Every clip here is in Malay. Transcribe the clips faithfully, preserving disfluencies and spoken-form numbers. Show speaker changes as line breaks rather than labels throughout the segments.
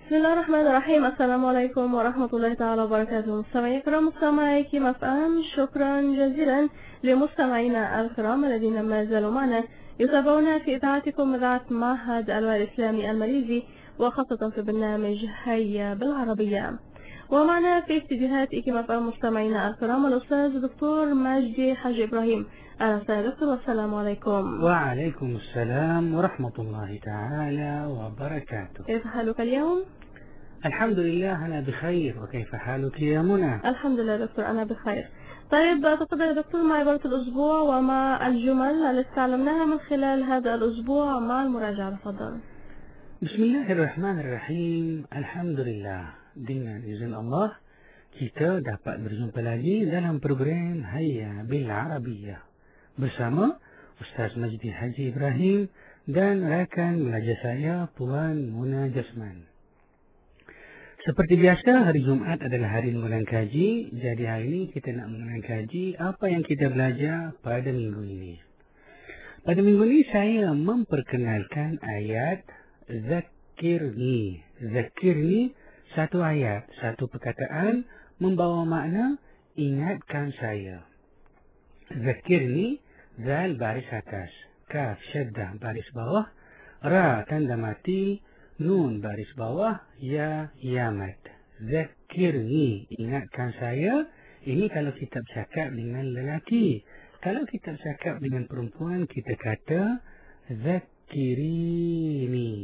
بسم الله الرحمن الرحيم. السلام عليكم ورحمة الله تعالى وبركاته. مستمعي الكرام، مستمعي كيم اف ام، شكرا جزيلا لمستمعينا الكرام الذين ما زالوا معنا يتابعونا في إذاعتكم إذاعة معهد الوعي الإسلامي الماليزي، وخاصة في برنامج هيا بالعربية. ومعنا في استديوهات كيم اف ام مستمعينا الكرام الأستاذ دكتور مجدي حاج إبراهيم. أهلا وسهلا دكتور، والسلام عليكم.
وعليكم السلام ورحمة الله تعالى وبركاته.
كيف حالك اليوم؟
الحمد لله أنا بخير، وكيف حالك يا منى؟
الحمد لله دكتور، أنا بخير. طيب تفضل يا دكتور مع عبارة الأسبوع ومع الجمل التي تعلمناها من خلال هذا الأسبوع مع المراجعة. تفضل.
بسم الله الرحمن الرحيم. الحمد لله, dengan izin Allah kita dapat berjumpa lagi dalam program Hayya bil Arabiyah bersama Ustaz Majdi Haji Ibrahim dan rakan belajar saya Puan Muna Jasman. Seperti biasa, hari Jumaat adalah hari mengulang kaji. Jadi hari ini kita nak mengulang kaji apa yang kita belajar pada minggu ini. Pada minggu ini saya memperkenalkan ayat Zakirni. Zakirni satu ayat, satu perkataan membawa makna ingatkan saya. Zakirni, zal baris atas, kaf syaddah baris bawah, ra tanda mati, nun baris bawah, ya yamat. Zakirni, ingatkan saya. Ini kalau kita bercakap dengan lelaki. Kalau kita bercakap dengan perempuan, kita kata Zakirini.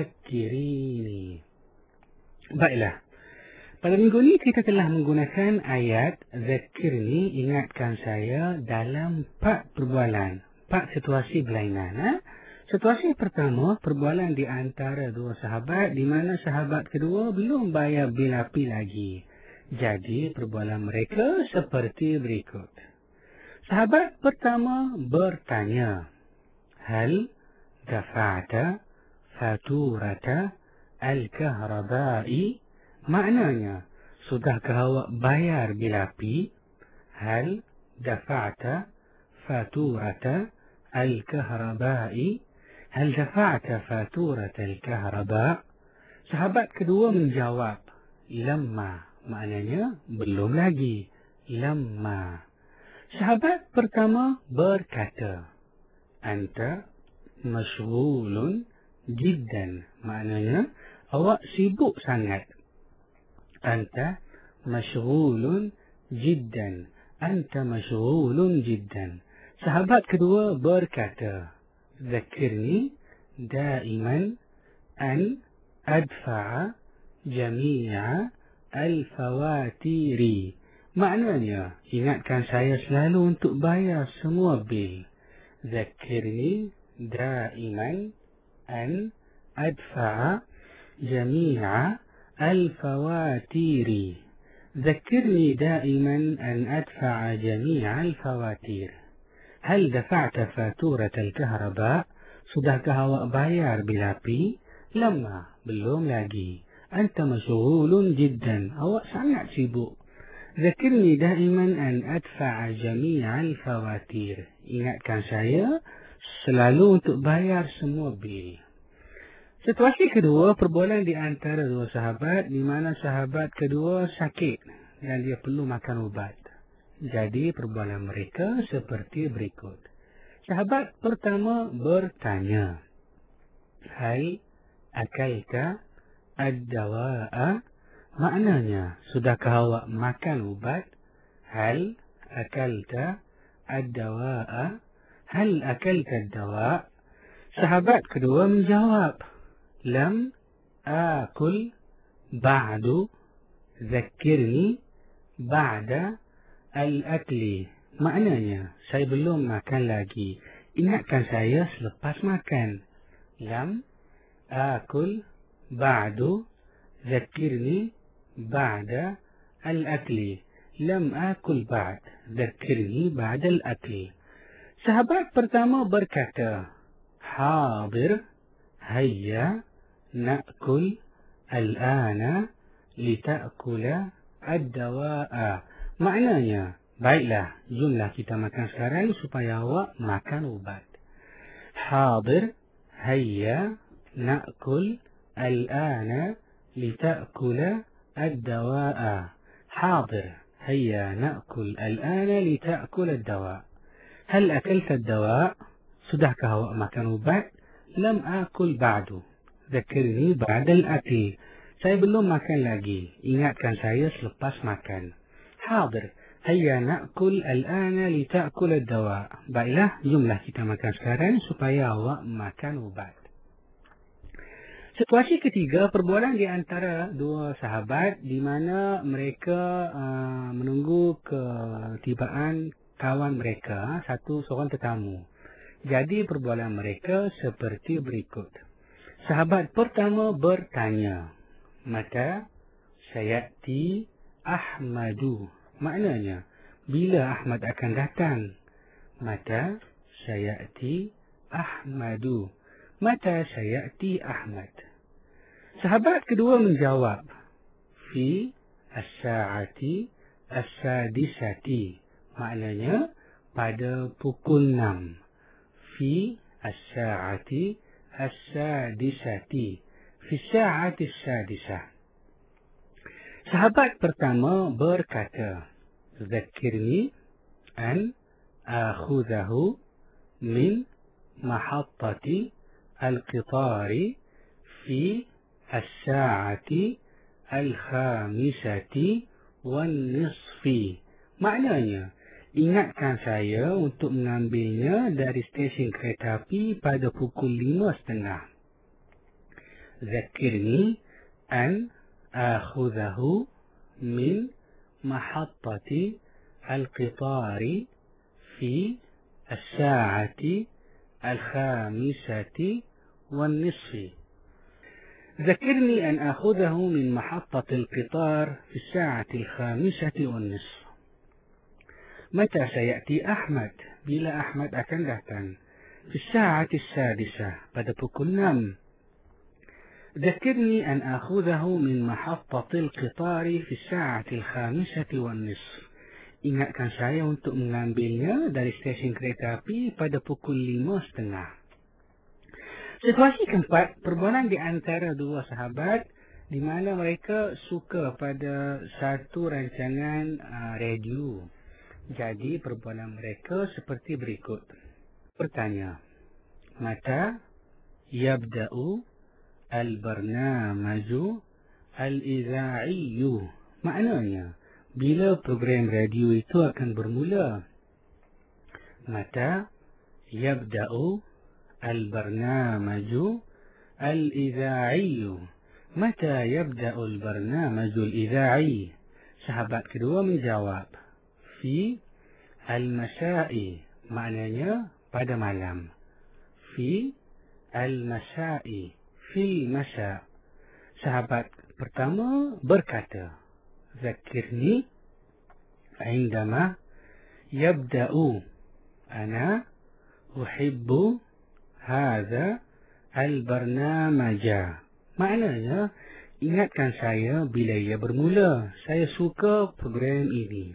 Zakirini. Baiklah, pada minggu ini kita telah menggunakan ayat Zakirni, ingatkan saya, dalam empat perbualan, empat situasi berlainan. Ha? Situasi pertama, perbualan di antara dua sahabat di mana sahabat kedua belum bayar bil api lagi. Jadi perbualan mereka seperti berikut. Sahabat pertama bertanya, Hal dafa'ta faturata al-kahrabai? Maknanya, sudahkah awak bayar bil api? Hal dafa'ta faturata al-kahrabai? Hal dafa'ta faturata al-kahraba? Sahabat kedua menjawab, Lamma. Maknanya, belum lagi. Lamma. Sahabat pertama berkata, Anta masyghulun jiddan. Maknanya, awak sibuk sangat. Anta masyghulun jiddan. Anta masyghulun jiddan. Sahabat kedua berkata, Zakirni daiman an adfa'a jami'a al-fawatiri. Maknanya, ingatkan saya selalu untuk bayar semua bil. Zakirni daiman an adfa'a jami'a al-fawatiri. Zakirni daiman an adfa'a jami'a al-fawatir. Hal dafa'ta faturat al-kahraba? Sudahkah awak bayar bil api? Lama, belum lagi. Anta masyghulun jiddan. Awak sangat sibuk. Zakirni daiman an adfa'a jami'a al-fawatir. Ingatkan saya selalu untuk bayar semua bil. Situasi kedua, perbualan di antara dua sahabat di mana sahabat kedua sakit dan dia perlu makan ubat. Jadi perbualan mereka seperti berikut. Sahabat pertama bertanya, Hal akalta ad-dawa'a? Maknanya, sudahkah awak makan ubat? Hal akalta ad-dawa'a? Hal akalta ad-dawa'? Sahabat kedua menjawab, Lam akul ba'du. Zakirni ba'da al-akli. Maknanya, saya belum makan lagi. Ingatkan saya selepas makan. Lam akul ba'du. Zakirni ba'da al-akli. Lam akul ba'd. Zakirni ba'da al-akli. Sahabat pertama berkata, Hadir, hayya na'kul al-ana lita'kula ad-dawa'a. Maknanya, baiklah, jumlah kita makan sekarang supaya awak makan ubat. Hadir, hayya na'kul al-ana لتأكل الدواء. حاضر، هيا نأكل الآن لتأكل الدواء. هل أكلت الدواء؟ Sudahkah awak makan ubat? Lam akul ba'du. Zakirni ba'dal akil. Saya belum makan lagi. Ingatkan saya selepas makan. Hadir. Hayya na'kul al-ana li ta'kul ad-dawa. Baiklah, jumlah kita makan sekarang supaya awak makan ubat. Situasi ketiga, perbualan di antara dua sahabat di mana mereka uh, menunggu ketibaan kawan mereka, satu seorang tetamu. Jadi perbualan mereka seperti berikut. Sahabat pertama bertanya, mata sayati Ahmadu. Maknanya, bila Ahmad akan datang? Mata sayati Ahmadu. Mata sayati Ahmad. Sahabat kedua menjawab, fi as-sa'ati as-sadisati. Maknanya, pada pukul enam. Fi as-sa'ati as-sadisati. Fi as-sa'ati as-sadisah. Sahabat pertama berkata, Zakirni an akhudahu min mahattati al-qitari fi as-sa'ati al-khamisati wan-nisfi. Maknanya, ingatkan saya untuk mengambilnya dari stesen kereta api pada pukul lima setengah. Zakirni an akhudahu min mahattati al-qitari fi as-sa'ati al-khamisati wan-nisfi. ذكرني أن أخذه من محطة القطار في الساعة الخامسة والنصف. متى سيأتي أحمد؟ بلا أحمد akan datang. في الساعة السادسة pada pukul enam. ذكرني أن أخذه من محطة القطار في الساعة الخامسة والنصف. Ingatkan saya untuk mengambilnya dari stesen kereta api pada pukul lima setengah. Situasi keempat, perbualan di antara dua sahabat di mana mereka suka pada satu rancangan uh, radio. Jadi perbualan mereka seperti berikut. Bertanya, mata yabda'u al-barnamaju al-idha'iyyu. Maknanya, bila program radio itu akan bermula. Mata yabda'u al-barnamaju al-idha'iyyu. Mata yabda'u al-barnamaju al-idha'i. Sahabat kedua menjawab, fi al-masya'i. Maknanya pada malam. Fi al-masya'i. Fi masya'. Sahabat pertama berkata, Zakirni indama yabda'u ana uhibbu hadha al-barnamaja. Maknanya, ingatkan saya bila ia bermula. Saya suka program ini.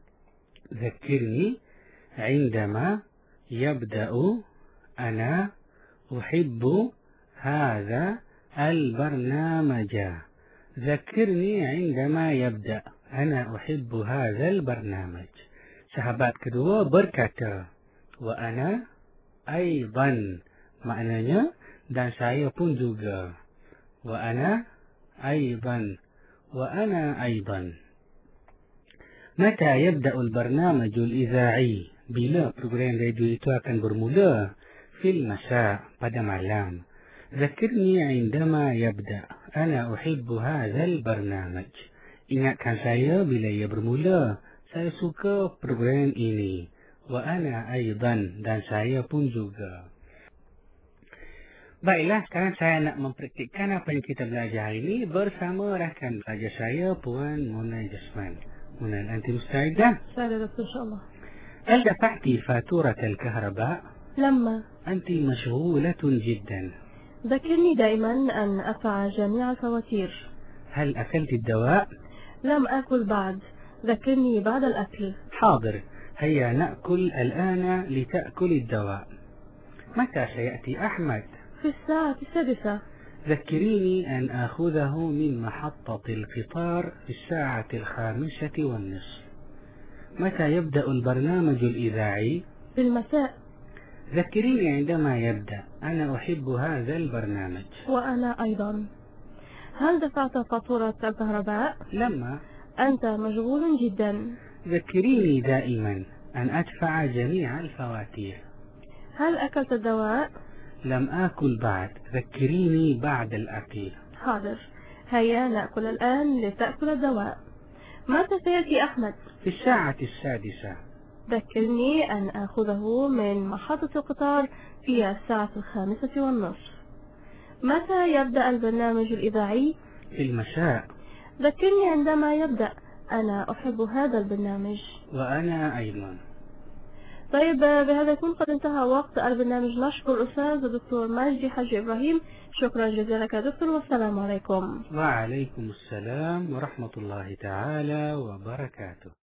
Zakirni indama yabda'u ana uhibbu hadha al-barnamaja. Zakirni indama yabda' ana uhibbu hadha al-barnamaj. Sahabat kedua berkata, wa ana aidan. Maknanya, dan saya pun juga. Wa ana aidan. Wa ana aidan. Mata yabda'u al-barnamaju al-idha'i. Bila program radio itu akan bermula? Fil masa', pada malam. Zakirni indama yabda' ana uhibbu hadha al-barnamaj. Ingatkan saya bila ia bermula. Saya suka program ini. Wa ana aidan. Dan saya pun juga. Baiklah, sekarang saya nak mempraktikkan apa yang kita belajar hari ini bersama rakan belajar saya, Puan Munal Jasman. Munal, anti mustaidah?
سعادة إن شاء الله.
هل دفعت فاتورة الكهرباء؟
لما
أنت مشغولة جدا.
ذكرني دائما أن أدفع جميع الفواتير.
هل أكلت الدواء؟
لم أكل بعد. ذكرني بعد الأكل.
حاضر، هيا نأكل الآن لتأكل الدواء. متى سيأتي أحمد؟
في الساعة السادسة.
ذكريني أن آخذه من محطة القطار في الساعة الخامسة والنصف. متى يبدأ البرنامج الإذاعي؟
في المساء.
ذكريني عندما يبدأ، أنا أحب هذا البرنامج.
وأنا أيضا. هل دفعت فاتورة الكهرباء؟
لما.
أنت مشغول جدا.
ذكريني دائما أن أدفع جميع الفواتير.
هل أكلت الدواء؟
لم آكل بعد، ذكريني بعد الأكل.
حاضر، هيا نأكل الآن لتأكل الدواء. متى سيأتي أحمد؟
في الساعة السادسة.
ذكرني أن آخذه من محطة القطار في الساعة الخامسة والنصف. متى يبدأ البرنامج الإذاعي؟
في المساء.
ذكرني عندما يبدأ، أنا أحب هذا البرنامج.
وأنا أيضا.
طيب، بهذا يكون قد انتهى وقت البرنامج. نشكر الأستاذ الدكتور مجدي حج إبراهيم. شكرا جزيلا لك دكتور، والسلام عليكم.
وعليكم السلام ورحمة الله تعالى وبركاته.